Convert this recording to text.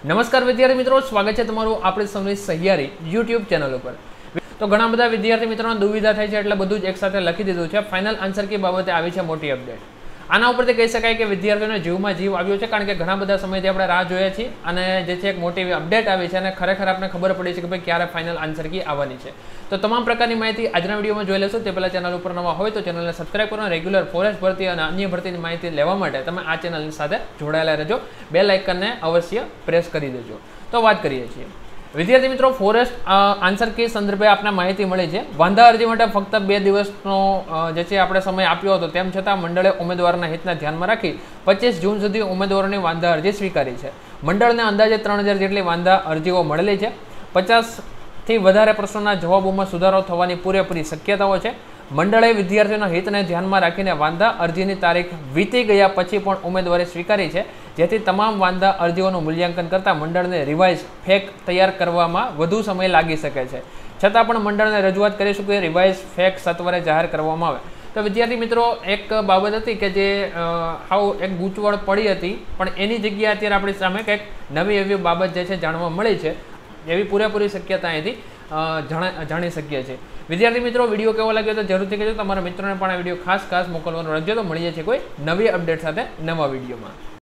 નમસ્કાર વિદ્યાર્થી મિત્રો, સ્વાગત છે તમારું આપણી સૌની સહિયારી યુટ્યુબ ચેનલ ઉપર। તો ઘણા બધા વિદ્યાર્થી મિત્રોને દુવિધા થાય છે એટલે બધું જ એકસાથે લખી દીધું છે। ફાઇનલ આન્સર કી બાબતે આવી છે મોટી અપડેટ। આના ઉપરથી કહી શકાય કે વિદ્યાર્થીઓને જીવમાં જીવ આવ્યો છે, કારણ કે ઘણા બધા સમયથી આપણે રાહ જોયા છીએ અને જે છે એક મોટી અપડેટ આવી છે અને ખરેખર આપણે ખબર પડી છે કે ભાઈ ક્યારે ફાઇનલ આન્સર કી આવવાની છે। તો તમામ પ્રકારની માહિતી આજના વિડીયોમાં જોઈ લેશો। તે પહેલાં ચેનલ ઉપર નવા હોય તો ચેનલને સબસ્ક્રાઇબ કરો। રેગ્યુલર ફોરેસ્ટ ભરતી અને અન્ય ભરતીની માહિતી લેવા માટે તમે આ ચેનલની સાથે જોડાયેલા રહેજો। બેલ આઇકનને અવશ્ય પ્રેસ કરી દેજો। તો વાત કરીએ છીએ વિદ્યાર્થી મિત્રો, ફોરેસ્ટ આન્સર કી સંદર્ભે આપને માહિતી મળી છે। વાંધા અરજી માટે ફક્ત 2 દિવસનો જે છે આપણે સમય આપ્યો હતો, તેમ છતાં મંડળે ઉમેદવારના હિતને ધ્યાનમાં રાખી 25 જૂન સુધી ઉમેદવારોની વાંધા અરજી સ્વીકારી છે। મંડળને અંદાજે 3000 જેટલી વાંધા અરજીઓ મળેલી છે। 50થી વધારે પ્રશ્નોના જવાબોમાં સુધારો થવાની પૂરેપૂરી શક્યતાઓ છે। મંડળે વિદ્યાર્થીઓના હિતને ધ્યાનમાં રાખીને વાંધા અરજીની તારીખ વીતી ગયા પછી પણ ઉમેદવારી સ્વીકારી છે, જેથી તમામ વાંધા અરજીઓનું મૂલ્યાંકન કરતાં મંડળને રિવાઇઝ ફેક તૈયાર કરવામાં વધુ સમય લાગી શકે છે। છતાં પણ મંડળને રજૂઆત કરીશું કે રિવાઇઝ ફેક સત્વરે જાહેર કરવામાં આવે। તો વિદ્યાર્થી મિત્રો, એક બાબત હતી કે જે હાવ એક ગૂંચવણ પડી હતી, પણ એની જગ્યાએ અત્યારે આપણી સામે કંઈક નવી એવી બાબત જે છે જાણવા મળી છે, એવી પૂરેપૂરી શક્યતા અહીંથી જાણી શકીએ છીએ। વિદ્યાર્થી મિત્રો, વિડીયો કેવો લાગ્યો તો જરૂરથી કહેજો। તમારા મિત્રોને પણ આ વિડીયો ખાસ મોકલવાનો રહેજો। તો મળીએ છીએ કોઈ નવી અપડેટ સાથે નવા વિડીયોમાં।